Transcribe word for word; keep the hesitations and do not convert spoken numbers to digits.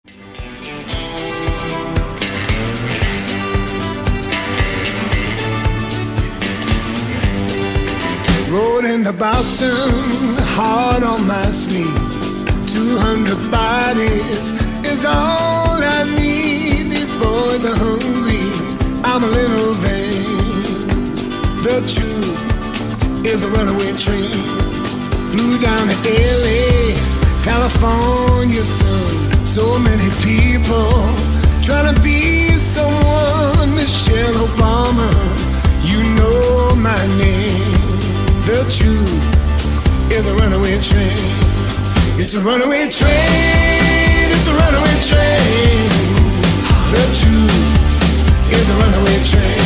Rode into Boston, heart on my sleeve. Two hundred bodies is all I need. These boys are hungry, I'm a little vain. The truth is a runaway train. Flew down to L A, California sun. So many people trying to be someone. Michelle Obama, you know my name. The truth is a runaway train. It's a runaway train, it's a runaway train. The truth is a runaway train.